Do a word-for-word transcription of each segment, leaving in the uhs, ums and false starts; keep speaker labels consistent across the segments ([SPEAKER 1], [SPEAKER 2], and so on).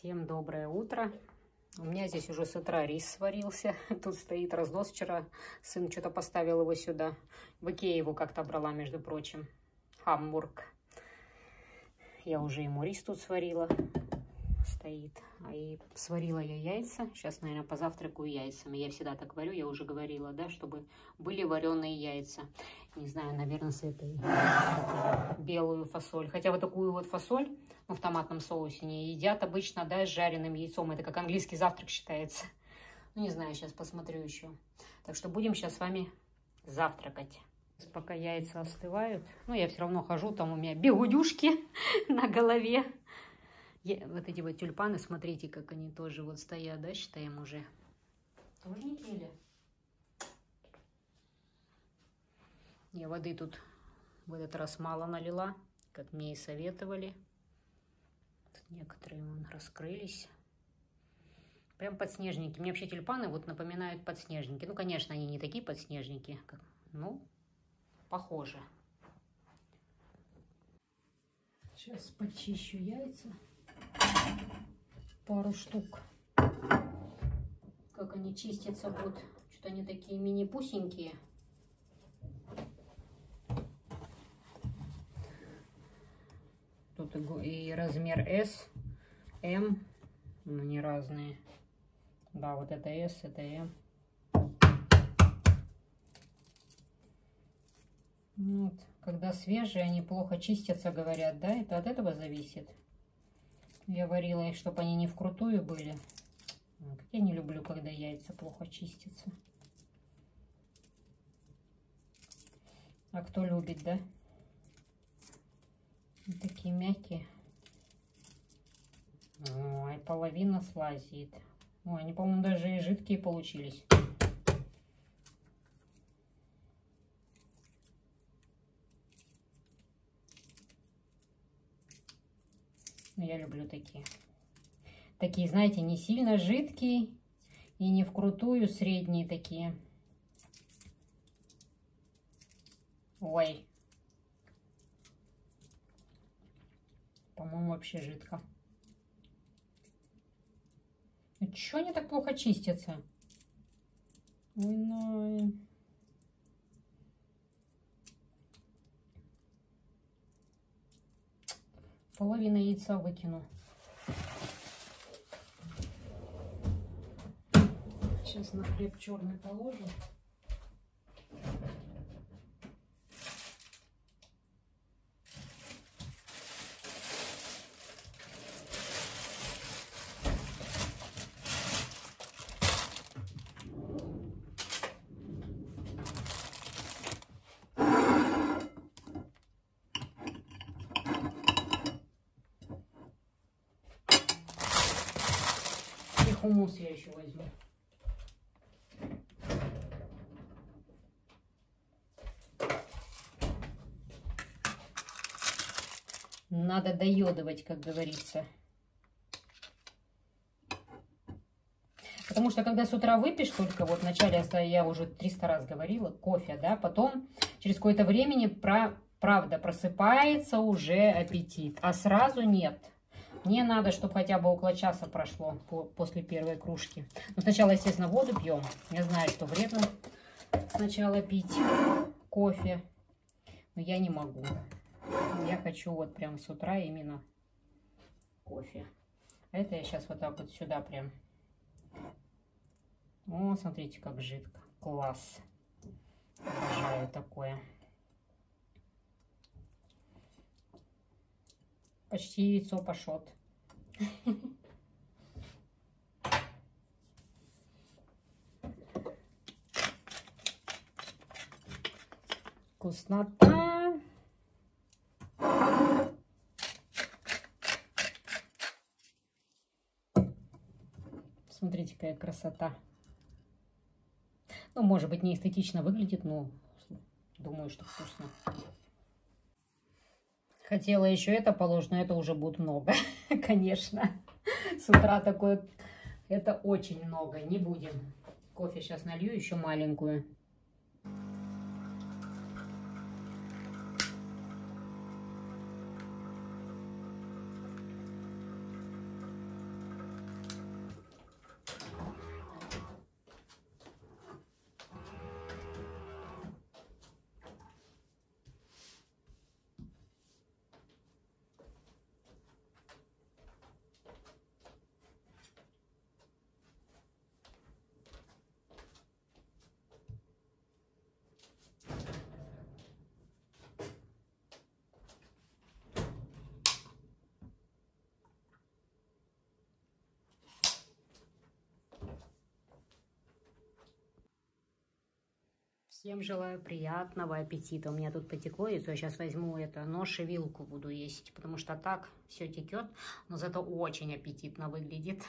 [SPEAKER 1] Всем доброе утро. У меня здесь уже с утра рис сварился. Тут стоит разнос. Вчера сын что-то поставил его сюда. В Икее его как-то брала, между прочим. Хамбург. Я уже ему рис тут сварила. Стоит. И сварила я яйца. Сейчас, наверное, позавтракаю яйцами. Я всегда так варю, я уже говорила, да, чтобы были вареные яйца. Не знаю, наверное, с этой белую фасоль. Хотя вот такую вот фасоль, ну, в томатном соусе не едят обычно, да, с жареным яйцом. Это как английский завтрак считается. Ну, не знаю, сейчас посмотрю еще. Так что будем сейчас с вами завтракать. Пока яйца остывают, ну, я все равно хожу, там у меня бегудюшки на голове. Я, вот эти вот тюльпаны, смотрите, как они тоже вот стоят, да, считаем уже. Тоже не пили. Я воды тут в этот раз мало налила, как мне и советовали. Тут некоторые вон раскрылись. Прям подснежники. Мне вообще тюльпаны вот напоминают подснежники. Ну, конечно, они не такие подснежники, как, ну, похоже. Сейчас почищу яйца. Пару штук. Как они чистятся, вот. Что-то они такие мини-пусенькие. Тут и размер эс, эм, но они разные. Да, вот это эс, это эм. Вот. Когда свежие, они плохо чистятся, говорят, да? Это от этого зависит. Я варила их, чтобы они не вкрутую были. Я не люблю, когда яйца плохо чистятся. А кто любит, да? Вот такие мягкие. Ой, половина слазит. Ой, они, по-моему, даже и жидкие получились. Я люблю такие. Такие, знаете, не сильно жидкие и не вкрутую, средние такие. Ой. По-моему, вообще жидко. Ну, чё они так плохо чистятся? Ой, ну... Половина яйца выкину. Сейчас на хлеб черный положу. И хумус я еще возьму. Надо доедывать, как говорится. Потому что, когда с утра выпьешь только, вот вначале я уже триста раз говорила, кофе, да, потом через какое-то времени, про, правда, просыпается уже аппетит, а сразу нет. Мне надо, чтобы хотя бы около часа прошло по, после первой кружки. Но сначала, естественно, воду пьем. Я знаю, что вредно сначала пить кофе, но я не могу. Я хочу вот прям с утра именно кофе. Это я сейчас вот так вот сюда прям. О, смотрите, как жидко. Класс. Обожаю такое. Почти яйцо пашот. Вкуснота. Смотрите, какая красота. Ну, может быть, не эстетично выглядит, но думаю, что вкусно. Хотела еще это положить, но это уже будет много, конечно. С утра такое, это очень много. Не будем. Кофе сейчас налью, еще маленькую. Всем желаю приятного аппетита. У меня тут потекло яйцо. Я сейчас возьму это нож и вилку буду есть, потому что так все текет, но зато очень аппетитно выглядит.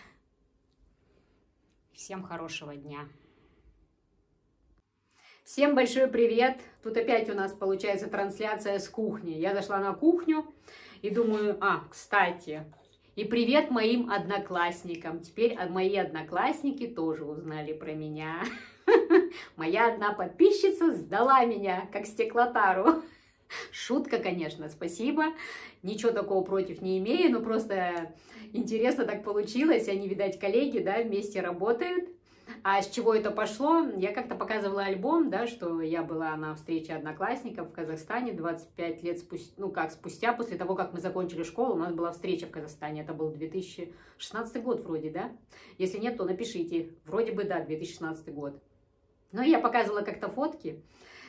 [SPEAKER 1] Всем хорошего дня. Всем большой привет. Тут опять у нас получается трансляция с кухни. Я зашла на кухню и думаю, а, кстати, и привет моим одноклассникам. Теперь мои одноклассники тоже узнали про меня. Моя одна подписчица сдала меня, как стеклотару. Шутка, конечно, спасибо. Ничего такого против не имею, но просто интересно так получилось. Они, видать, коллеги, да, вместе работают. А с чего это пошло? Я как-то показывала альбом, да, что я была на встрече одноклассников в Казахстане двадцать пять лет спустя, ну как, спустя, после того, как мы закончили школу, у нас была встреча в Казахстане. Это был две тысячи шестнадцатый год вроде, да? Если нет, то напишите. Вроде бы, да, две тысячи шестнадцатый год. Ну, я показывала как-то фотки,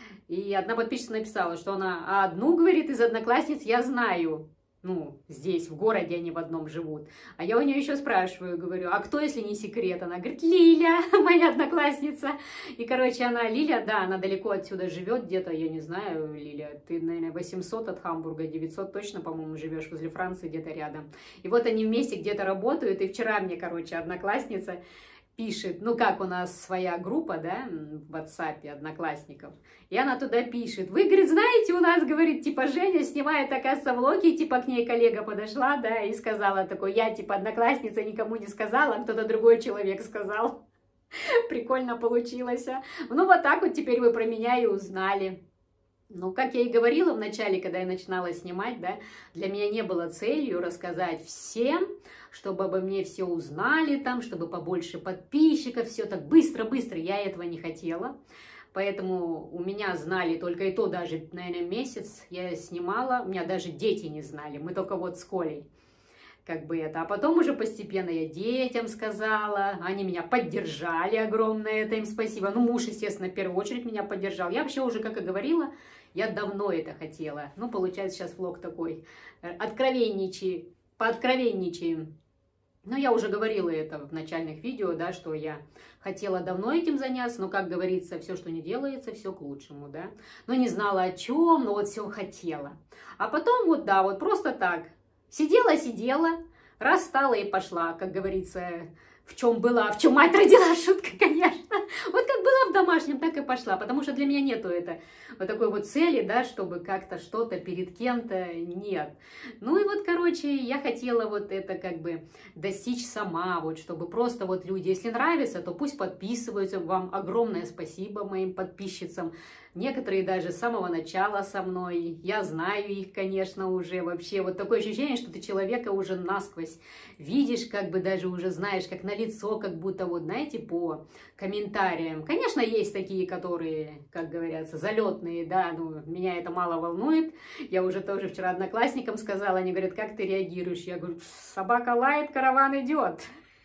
[SPEAKER 1] и одна подписчица написала, что она, а одну, говорит, из одноклассниц я знаю. Ну, здесь, в городе они в одном живут. А я у нее еще спрашиваю, говорю, а кто, если не секрет? Она говорит, Лиля, моя одноклассница. И, короче, она, Лиля, да, она далеко отсюда живет, где-то, я не знаю, Лиля, ты, наверное, восемьсот от Хамбурга, девятьсот точно, по-моему, живешь возле Франции, где-то рядом. И вот они вместе где-то работают, и вчера мне, короче, одноклассница пишет, ну как у нас своя группа, да, в WhatsApp одноклассников, и она туда пишет, вы, говорит, знаете, у нас, говорит, типа, Женя снимает, оказывается, влоги, типа, к ней коллега подошла, да, и сказала такой, я, типа, одноклассница, никому не сказала, а кто-то другой человек сказал. Прикольно получилось, а. Ну, вот так вот теперь вы про меня и узнали. Ну, как я и говорила в начале, когда я начинала снимать, да, для меня не было целью рассказать всем, чтобы обо мне все узнали там, чтобы побольше подписчиков, все так быстро-быстро, я этого не хотела. Поэтому у меня знали только и то, даже, наверное, месяц я снимала, у меня даже дети не знали, мы только вот с Колей. Как бы это. А потом уже постепенно я детям сказала, они меня поддержали, огромное это им спасибо. Ну, муж, естественно, в первую очередь меня поддержал. Я вообще уже, как и говорила, я давно это хотела. Ну, получается, сейчас влог такой, откровенничай, пооткровенничаем. Ну, я уже говорила это в начальных видео, да, что я хотела давно этим заняться, но, как говорится, все, что не делается, все к лучшему, да. Но не знала о чем, но вот все хотела. А потом вот, да, вот просто так. Сидела-сидела, раз стала и пошла, как говорится, в чем была, в чем мать родила, шутка, конечно. Вот как была в домашнем, так и пошла, потому что для меня нету это, вот такой вот цели, да, чтобы как-то что-то перед кем-то, нет. Ну и вот, короче, я хотела вот это как бы достичь сама, вот, чтобы просто вот люди, если нравится, то пусть подписываются, вам огромное спасибо моим подписчицам. Некоторые даже с самого начала со мной, я знаю их, конечно, уже вообще. Вот такое ощущение, что ты человека уже насквозь видишь, как бы даже уже знаешь, как на лицо, как будто вот, знаете, по комментариям. Конечно, есть такие, которые, как говорятся, залетные, да, ну, меня это мало волнует. Я уже тоже вчера одноклассникам сказала, они говорят, как ты реагируешь? Я говорю, собака лает, караван идет.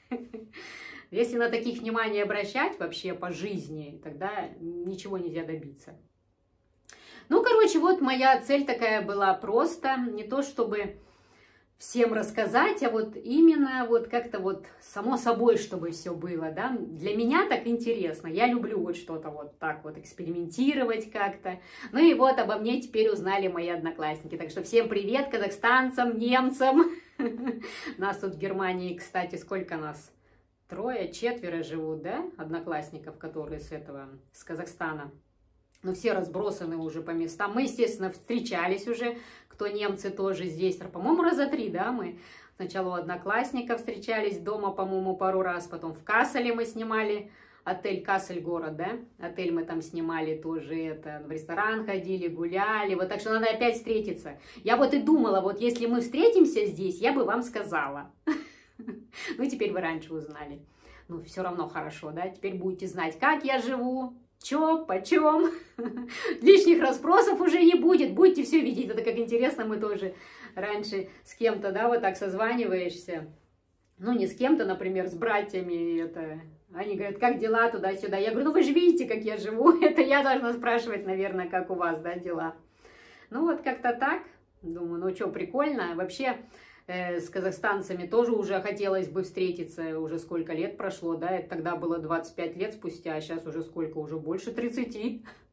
[SPEAKER 1] Если на таких внимание обращать вообще по жизни, тогда ничего нельзя добиться. Ну, короче, вот моя цель такая была просто, не то чтобы всем рассказать, а вот именно вот как-то вот само собой, чтобы все было, да. Для меня так интересно, я люблю вот что-то вот так вот экспериментировать как-то. Ну и вот обо мне теперь узнали мои одноклассники. Так что всем привет казахстанцам, немцам. Нас тут в Германии, кстати, сколько нас? Трое, четверо живут, да, одноклассников, которые с этого, с Казахстана. Но все разбросаны уже по местам. Мы, естественно, встречались уже, кто немцы тоже здесь. По-моему, раза три, да, мы. Сначала у одноклассников встречались дома, по-моему, пару раз. Потом в Касселе мы снимали, отель Кассель город, да. Отель мы там снимали тоже, это, в ресторан ходили, гуляли. Вот так что надо опять встретиться. Я вот и думала, вот если мы встретимся здесь, я бы вам сказала. Ну, теперь вы раньше узнали. Ну, все равно хорошо, да? Теперь будете знать, как я живу, чё, почем. Лишних расспросов уже не будет. Будете все видеть. Это как интересно, мы тоже раньше с кем-то, да, вот так созваниваешься. Ну, не с кем-то, например, с братьями. Это... Они говорят, как дела туда-сюда. Я говорю, ну, вы же видите, как я живу. Это я должна спрашивать, наверное, как у вас, да, дела. Ну, вот как-то так. Думаю, ну, что, прикольно. Вообще... С казахстанцами тоже уже хотелось бы встретиться, уже сколько лет прошло, да, это тогда было двадцать пять лет спустя, а сейчас уже сколько, уже больше тридцати.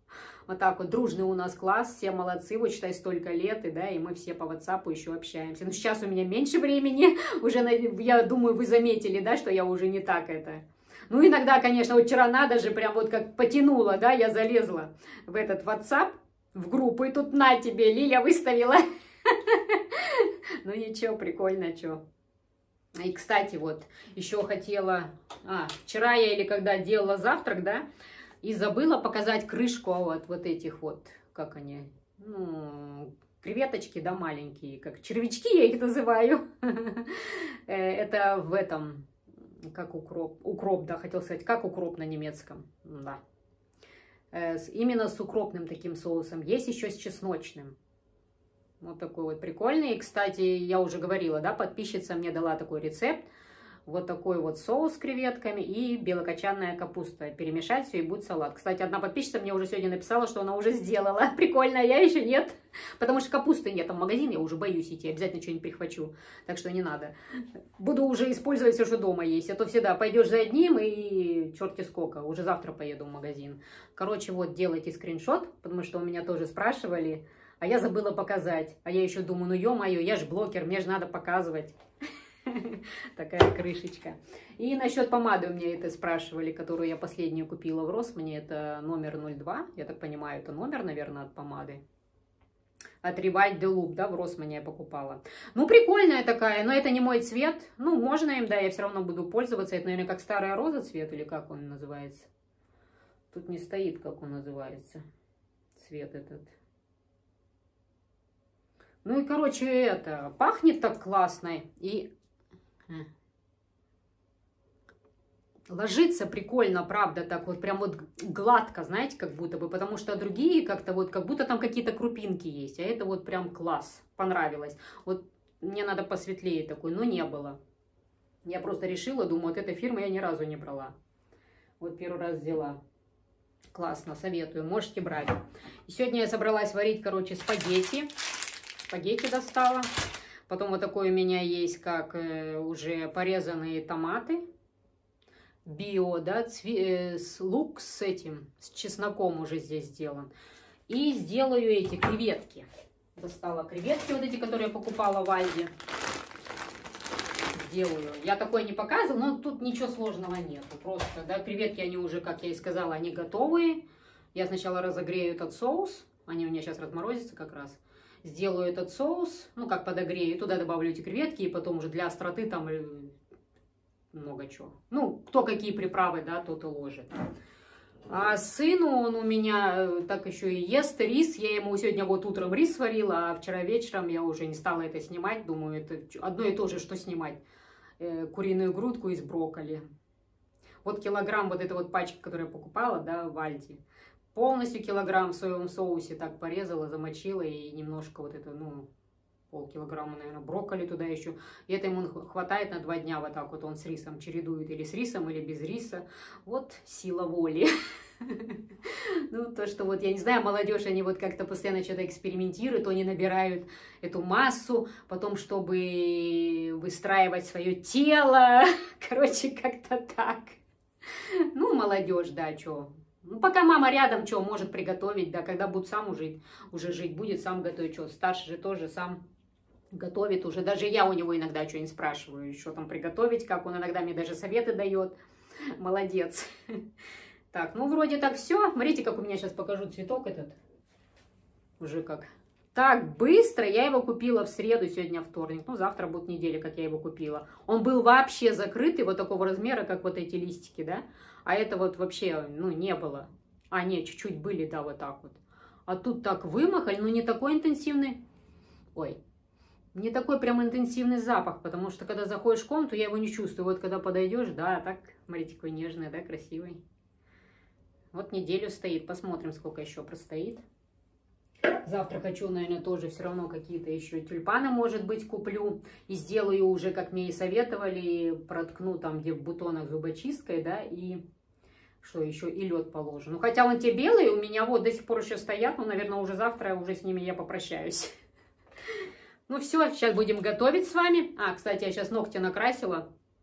[SPEAKER 1] Вот так вот, дружный у нас класс, все молодцы, вот считай, столько лет, и да, и мы все по WhatsApp еще общаемся. Но сейчас у меня меньше времени, уже, я думаю, вы заметили, да, что я уже не так это... Ну, иногда, конечно, вот вчера надо же, прям вот как потянула, да, я залезла в этот WhatsApp, в группу, и тут на тебе, Лиля выставила. Ну, ничего, прикольно, что. И, кстати, вот, еще хотела... А, вчера я или когда делала завтрак, да, и забыла показать крышку вот, вот этих вот, как они, ну, креветочки, да, маленькие, как червячки я их называю. Это в этом, как укроп, укроп, да, хотел сказать, как укроп на немецком, да. Именно с укропным таким соусом. Есть еще с чесночным. Вот такой вот прикольный. И, кстати, я уже говорила, да, подписчица мне дала такой рецепт. Вот такой вот соус с креветками и белокочанная капуста. Перемешать все и будет салат. Кстати, одна подписчица мне уже сегодня написала, что она уже сделала. Прикольно, я еще нет. Потому что капусты нет. Там в магазин я уже боюсь идти. Обязательно что-нибудь прихвачу. Так что не надо. Буду уже использовать все, что дома есть. А то всегда пойдешь за одним и черти сколько. Уже завтра поеду в магазин. Короче, вот делайте скриншот. Потому что у меня тоже спрашивали. А я забыла показать. А я еще думаю, ну ё-моё, я же блогер, мне же надо показывать. Такая крышечка. И насчет помады у меня это спрашивали, которую я последнюю купила в Росмане. Это номер ноль два. Я так понимаю, это номер, наверное, от помады. От Revive the Loop, да, в Росмане я покупала. Ну, прикольная такая, но это не мой цвет. Ну, можно им, да, я все равно буду пользоваться. Это, наверное, как старая роза цвет, или как он называется. Тут не стоит, как он называется. Цвет этот. Ну и, короче, это, пахнет так классно. И ложится прикольно, правда, так вот, прям вот гладко, знаете, как будто бы. Потому что другие как-то вот, как будто там какие-то крупинки есть. А это вот прям класс, понравилось. Вот мне надо посветлее такой, но не было. Я просто решила, думаю, вот этой фирмы я ни разу не брала. Вот первый раз взяла. Классно, советую, можете брать. И сегодня я собралась варить, короче, спагетти. Спагетти достала. Потом вот такой у меня есть, как э, уже порезанные томаты. Био, да, цви, э, с, лук с этим, с чесноком уже здесь сделан. И сделаю эти креветки. Достала креветки, вот эти, которые я покупала в Альде. Сделаю. Я такое не показывала, но тут ничего сложного нету. Просто, да, креветки, они уже, как я и сказала, они готовые. Я сначала разогрею этот соус. Они у меня сейчас разморозятся как раз. Сделаю этот соус, ну, как подогрею, туда добавлю эти креветки, и потом уже для остроты там много чего. Ну, кто какие приправы, да, тот и ложит. А сыну, он у меня так еще и ест рис. Я ему сегодня вот утром рис сварила, а вчера вечером я уже не стала это снимать. Думаю, это одно и то же, что снимать. Э, куриную грудку из брокколи. Вот килограмм вот эта вот пачка, которую я покупала, да, в Альде. Полностью килограмм в соевом соусе так порезала, замочила и немножко вот это, ну, полкилограмма, наверное, брокколи туда еще. И это ему хватает на два дня вот так вот он с рисом чередует. Или с рисом, или без риса. Вот сила воли. Ну, то, что вот, я не знаю, молодежь, они вот как-то постоянно что-то экспериментируют, они набирают эту массу, потом, чтобы выстраивать свое тело. Короче, как-то так. Ну, молодежь, да, что... Ну, пока мама рядом, что, может приготовить, да, когда будет сам уже, уже жить, будет сам готовить, что, старший же тоже сам готовит уже, даже я у него иногда что-нибудь спрашиваю, что там приготовить, как он иногда мне даже советы дает, молодец. Так, ну, вроде так все, смотрите, как у меня сейчас покажу цветок этот, уже как, так быстро, я его купила в среду, сегодня вторник, ну, завтра будет неделя, как я его купила, он был вообще закрытый, вот такого размера, как вот эти листики, да. А это вот вообще, ну, не было. А, нет, чуть-чуть были, да, вот так вот. А тут так вымахали, ну, не такой интенсивный... Ой, не такой прям интенсивный запах, потому что, когда заходишь в комнату, я его не чувствую. Вот, когда подойдешь, да, так, смотрите, какой нежный, да, красивый. Вот неделю стоит, посмотрим, сколько еще простоит. Завтра хочу, наверное, тоже все равно какие-то еще тюльпаны, может быть, куплю. И сделаю уже, как мне и советовали, проткну там, где в бутонах зубочисткой, да, и... Что еще? И лед положу. Ну, хотя вон те белые у меня вот до сих пор еще стоят. Ну, наверное, уже завтра уже с ними я попрощаюсь. Ну, все, сейчас будем готовить с вами. А, кстати, я сейчас ногти накрасила.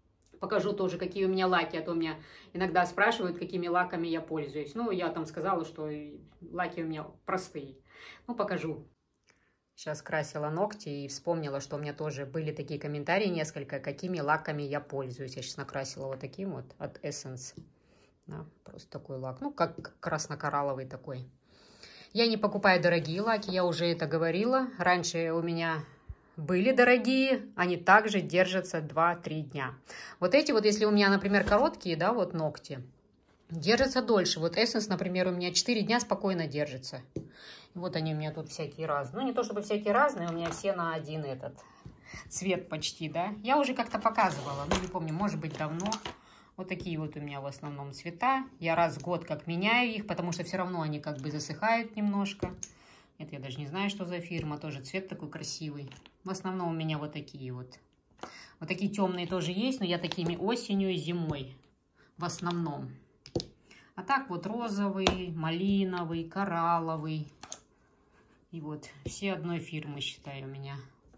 [SPEAKER 1] Покажу тоже, какие у меня лаки, а то меня иногда спрашивают, какими лаками я пользуюсь. Ну, я там сказала, что лаки у меня простые. Ну, покажу. Сейчас красила ногти и вспомнила, что у меня тоже были такие комментарии несколько, какими лаками я пользуюсь. Я сейчас накрасила вот таким вот от Essence. Да, просто такой лак, ну, как красно-коралловый такой. Я не покупаю дорогие лаки, я уже это говорила. Раньше у меня были дорогие, они также держатся два-три дня. Вот эти вот, если у меня, например, короткие, да, вот ногти, держатся дольше. Вот Essence, например, у меня четыре дня спокойно держится. Вот они у меня тут всякие разные. Ну, не то чтобы всякие разные, у меня все на один этот цвет почти, да. Я уже как-то показывала, ну, не помню, может быть, давно. Вот такие вот у меня в основном цвета. Я раз в год как меняю их, потому что все равно они как бы засыхают немножко. Это я даже не знаю, что за фирма. Тоже цвет такой красивый. В основном у меня вот такие вот. Вот такие темные тоже есть, но я такими осенью и зимой в основном. А так вот розовый, малиновый, коралловый. И вот все одной фирмы, считаю, у меня.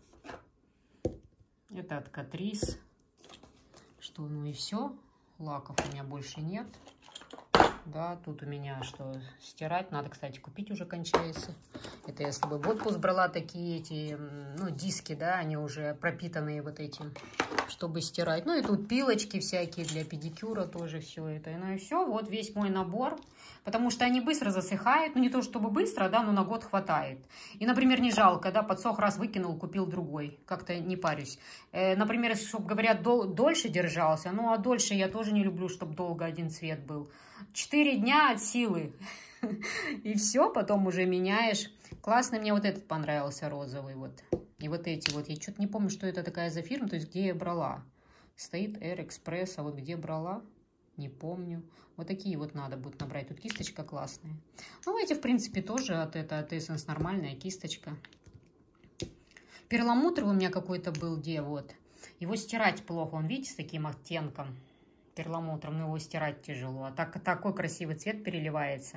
[SPEAKER 1] Это от Catrice. Что, ну и все. Лаков у меня больше нет. Да, тут у меня что, стирать. Надо, кстати, купить, уже кончается. Это я с тобой в отпуск брала такие эти, ну, диски, да, они уже пропитанные вот этим, чтобы стирать. Ну и тут пилочки всякие для педикюра тоже все это. Ну и все, вот весь мой набор. Потому что они быстро засыхают. Ну не то чтобы быстро, да, но на год хватает. И, например, не жалко, да, подсох, раз выкинул, купил другой. Как-то не парюсь. Э, например, чтобы, говорят, дол дольше держался. Ну а дольше я тоже не люблю, чтобы долго один цвет был. Четыре дня от силы. И все, потом уже меняешь. Классно, мне вот этот понравился, розовый вот. И вот эти вот. Я что-то не помню, что это такая за фирма, то есть где я брала. Стоит Air Express, а вот где брала, не помню. Вот такие вот надо будет набрать. Тут кисточка классная. Ну, эти, в принципе, тоже от, это, от Essence нормальная кисточка. Перламутр у меня какой-то был, где вот. Его стирать плохо. Он, видите, с таким оттенком. Перламутром, но его стирать тяжело. А так, такой красивый цвет переливается.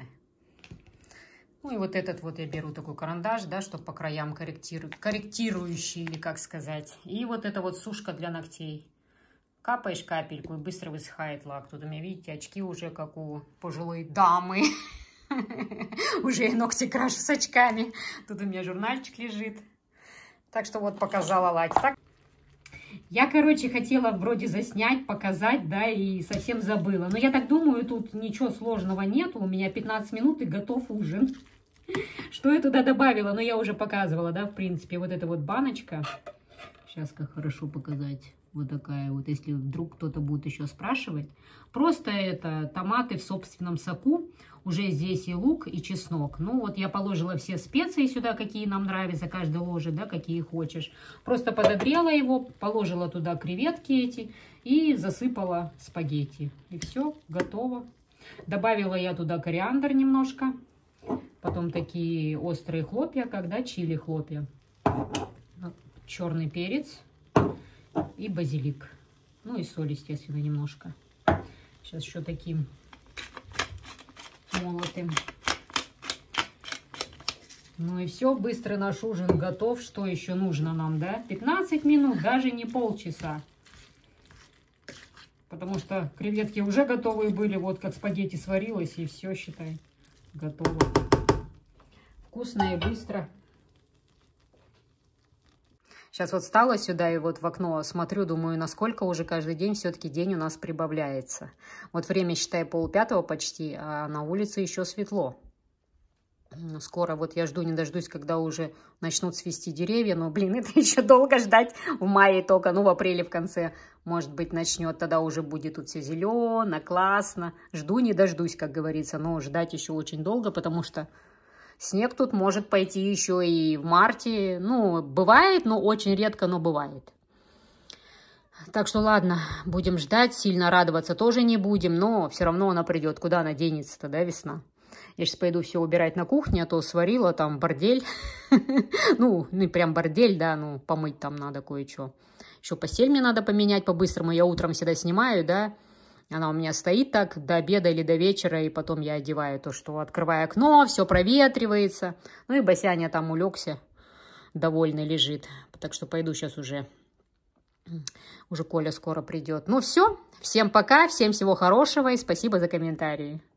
[SPEAKER 1] Ну и вот этот вот я беру такой карандаш, да, чтобы по краям корректиру... корректирующий, или как сказать. И вот эта вот сушка для ногтей. Капаешь капельку и быстро высыхает лак. Тут у меня, видите, очки уже как у пожилой дамы. Уже и ногти крашу с очками. Тут у меня журнальчик лежит. Так что вот показала лак. Я, короче, хотела вроде заснять, показать, да, и совсем забыла. Но я так думаю, тут ничего сложного нету. У меня пятнадцать минут и готов ужин. Что я туда добавила? Но я уже показывала, да, в принципе, вот эта вот баночка. Сейчас как хорошо показать. Вот такая вот, если вдруг кто-то будет еще спрашивать. Просто это томаты в собственном соку. Уже здесь и лук, и чеснок. Ну вот я положила все специи сюда, какие нам нравятся, каждый ложит, да, какие хочешь. Просто подогрела его, положила туда креветки эти и засыпала спагетти. И все, готово. Добавила я туда кориандр немножко. Потом такие острые хлопья, когда чили хлопья. Черный перец. И базилик. Ну и соль, естественно, немножко. Сейчас еще таким молотым. Ну и все, быстро наш ужин готов. Что еще нужно нам, да? пятнадцать минут, даже не полчаса. Потому что креветки уже готовые были. Вот как спагетти сварилось, и все, считай, готово. Вкусно и быстро. Сейчас вот встала сюда и вот в окно смотрю, думаю, насколько уже каждый день все-таки день у нас прибавляется. Вот время, считай, полпятого почти, а на улице еще светло. Скоро вот я жду, не дождусь, когда уже начнут цвести деревья. Но, блин, это еще долго ждать. В мае только, ну, в апреле в конце, может быть, начнет. Тогда уже будет тут все зелено, классно. Жду, не дождусь, как говорится. Но ждать еще очень долго, потому что снег тут может пойти еще и в марте. Ну, бывает, но очень редко, но бывает. Так что, ладно, будем ждать. Сильно радоваться тоже не будем, но все равно она придет. Куда она денется-то, да, весна? Я сейчас пойду все убирать на кухне, а то сварила там бордель. Ну, ну, прям бордель, да, ну, помыть там надо кое-что. Еще постель мне надо поменять по-быстрому. Я утром всегда снимаю, да. Она у меня стоит так до обеда или до вечера, и потом я одеваю то, что открываю окно, все проветривается. Ну и Басяня там улегся, довольный лежит. Так что пойду сейчас уже Уже Коля скоро придет. Ну все, всем пока, всем всего хорошего и спасибо за комментарии.